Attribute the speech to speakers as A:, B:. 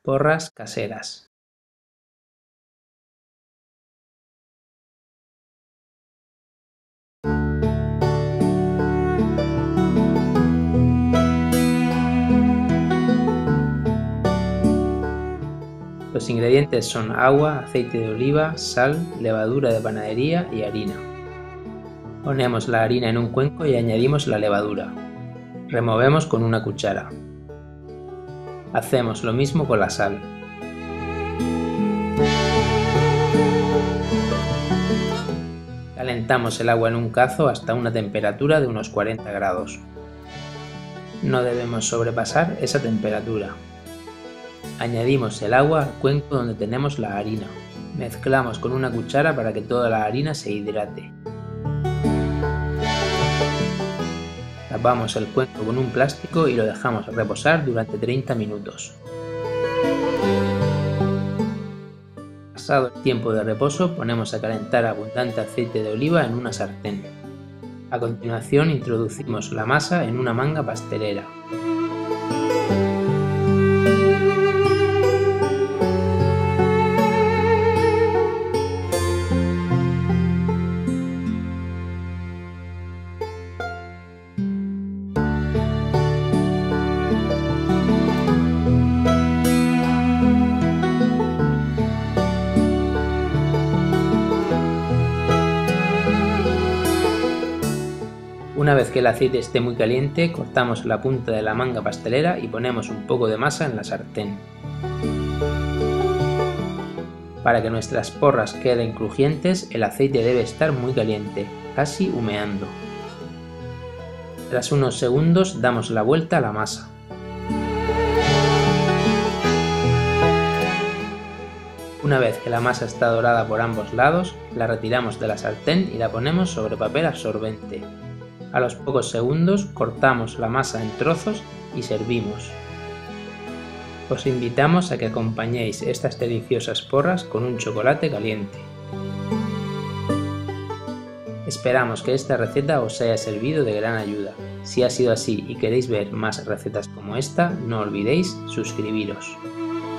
A: Porras caseras. Los ingredientes son agua, aceite de oliva, sal, levadura de panadería y harina. Ponemos la harina en un cuenco y añadimos la levadura. Removemos con una cuchara. Hacemos lo mismo con la sal. Calentamos el agua en un cazo hasta una temperatura de unos 40 grados. No debemos sobrepasar esa temperatura. Añadimos el agua al cuenco donde tenemos la harina. Mezclamos con una cuchara para que toda la harina se hidrate. Tapamos el cuenco con un plástico y lo dejamos reposar durante 30 minutos. Pasado el tiempo de reposo, ponemos a calentar abundante aceite de oliva en una sartén. A continuación introducimos la masa en una manga pastelera. Una vez que el aceite esté muy caliente, cortamos la punta de la manga pastelera y ponemos un poco de masa en la sartén. Para que nuestras porras queden crujientes, el aceite debe estar muy caliente, casi humeando. Tras unos segundos damos la vuelta a la masa. Una vez que la masa está dorada por ambos lados, la retiramos de la sartén y la ponemos sobre papel absorbente. A los pocos segundos cortamos la masa en trozos y servimos. Os invitamos a que acompañéis estas deliciosas porras con un chocolate caliente. Esperamos que esta receta os haya servido de gran ayuda. Si ha sido así y queréis ver más recetas como esta, no olvidéis suscribiros.